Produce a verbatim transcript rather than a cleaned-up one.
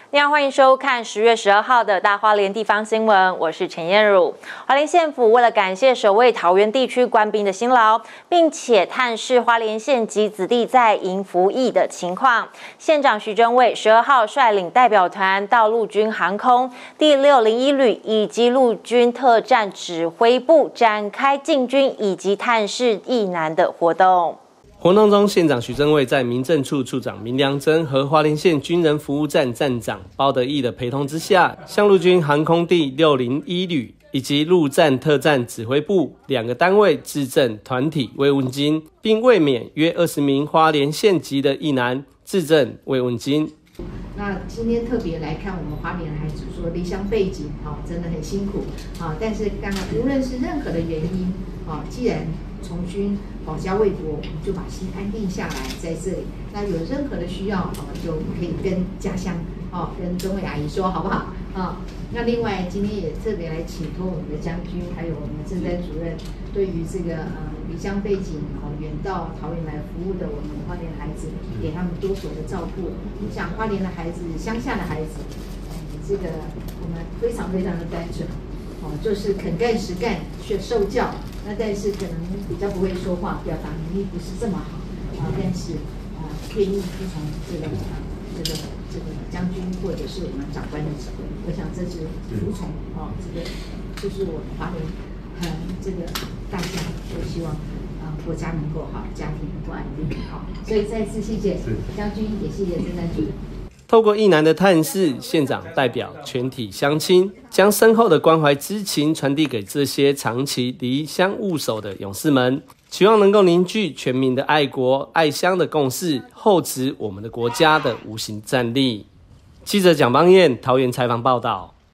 你好，欢迎收看十月十二号的大花莲地方新闻，我是陈燕汝。花莲县府为了感谢守卫桃园地区官兵的辛劳，并且探视花莲县及子弟在营服役的情况，县长徐榛蔚十二号率领代表团到陆军航空第六零一旅以及陆军特战指挥部展开进军以及探视役男的活动。 活动中，县长徐榛蔚在民政处处长明良珍和花莲县军人服务站站长包德义的陪同之下，向陆军航空第六零一旅以及陆战特战指挥部两个单位致赠团体慰问金，并慰勉约二十名花莲县籍的役男致赠慰问金。 那今天特别来看我们花莲的孩子，说离乡背景，哈、哦，真的很辛苦，啊、哦，但是刚刚无论是任何的原因，啊、哦，既然从军保家卫国，我们就把心安定下来在这里。那有任何的需要，哦，就可以跟家乡，哦，跟榛蔚阿姨说，好不好？啊、哦，那另外今天也特别来请托我们的将军，还有我们的赈灾主任，对于这个呃离乡背景，哦，远到桃园来服务的我们花莲孩子，给他们多所的照顾。你想花莲的孩子，乡下的孩子，呃、这个我们非常非常的单纯，哦，就是肯干实干，却受教。那但是可能比较不会说话，表达能力不是这么好啊，但是啊，愿意服从这个啊这个这个将军或者是我们长官的指挥，我想这是服从啊，这个就是我们花莲很这个大家都希望啊国家能够好，家庭能够安定好，所以再次谢谢将军，也谢谢赈灾主任。 透过役男的探视，县长代表全体乡亲，将深厚的关怀之情传递给这些长期离乡务守的勇士们，期望能够凝聚全民的爱国爱乡的共识，厚植我们的国家的无形战力。记者蒋邦彦桃园采访报道。